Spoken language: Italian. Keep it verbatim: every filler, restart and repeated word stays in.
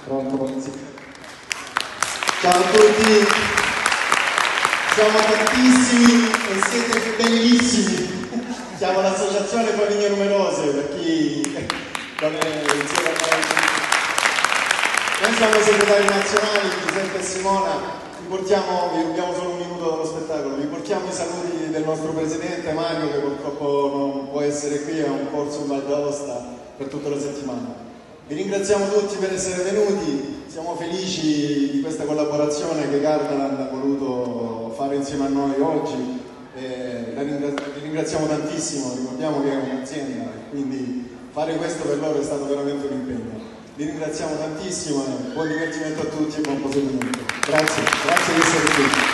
Pronto? Sì. Ciao a tutti, siamo tantissimi e siete bellissimi. Siamo l'associazione Famiglie Numerose, per chi come insieme a noi. Noi siamo i segretari nazionali, Giuseppe e Simona, vi portiamo, vi abbiamo solo un minuto dallo spettacolo, vi portiamo i saluti del nostro presidente Mario, che purtroppo non può essere qui, ha un corso in Val d'Aosta per tutta la settimana. Vi ringraziamo tutti per essere venuti, siamo felici di questa collaborazione che Gardaland ha voluto fare insieme a noi oggi. Eh, la ringra- vi ringraziamo tantissimo, ricordiamo che è un'azienda, quindi fare questo per loro è stato veramente un impegno. Vi ringraziamo tantissimo e buon divertimento a tutti e buon proseguimento. Grazie, grazie di essere qui.